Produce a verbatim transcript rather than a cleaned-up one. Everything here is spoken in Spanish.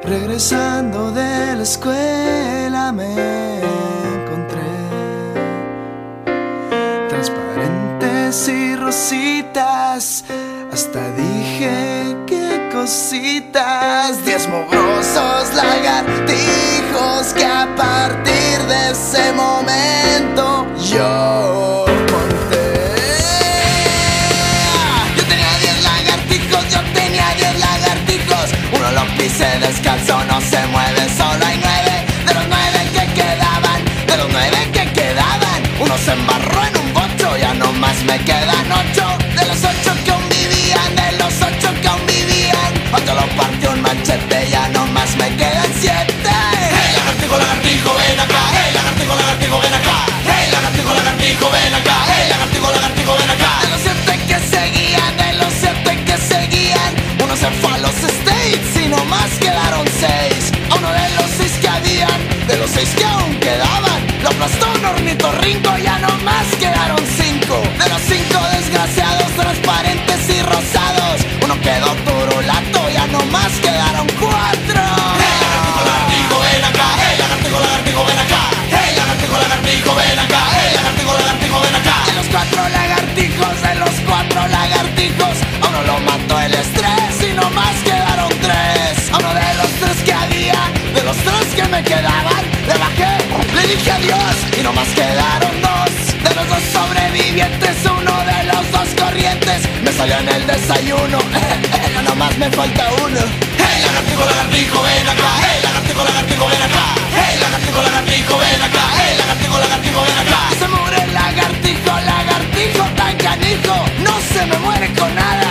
Regresando de la escuela me encontré transparentes y rositas. Hasta dije qué cositas. Diez mugrosos lagartijos que a partir de ese momento yo conté. Yo tenía diez lagartijos, yo tenía diez lagartijos. Uno lo pisé descalzo, no se mueve, solo hay nueve. De los nueve que quedaban, de los nueve que quedaban, uno se embarró en un bocho, ya nomás me quedan ocho. De los ocho que aún vivían, de los ocho que aún vivían, ocho lo partió un machete, ya nomás me quedan siete. Hey, lagartijo, lagartijo, ven acá. Hey, lagartijo, lagartijo, ven acá. Hey, lagartijo, lagartijo, ven acá. Hey, lagartijo, lagartijo, ven acá. De los siete que seguían, de los siete que seguían, uno se fue a los States y nomás quedaron seis. A uno de los seis que habían, de los seis que aún quedaban, lo aplastó un ornitorrinco, ya nomás quedaron cinco. De los cinco desgraciados, transparentes y rosados, uno quedó turulato, ya nomás quedaron cuatro. Hey, lagartijo, lagartijo, ven acá. Hey, lagartijo, lagartijo, ven acá. Hey, lagartijo, lagartijo, ven acá. Hey, lagartijo, lagartijo, ven acá. De los cuatro lagartijos, de los cuatro lagartijos, a uno lo mató el estrés y nomás quedaron tres. A uno de los tres que había, de los tres que me quedaban, le bajé, le dije adiós y nomás quedaron dos. De los dos sobrevivientes, uno de los dos corrientes me salió en el desayuno. Ya nomás me falta uno. Hey, lagartijo, lagartijo, ven acá. Hey, lagartijo, lagartijo, ven acá. Hey, lagartijo, lagartijo, ven acá. Hey, lagartijo, lagartijo, ven acá. Se muere el lagartijo, lagartijo tan canijo, no se me muere con nada.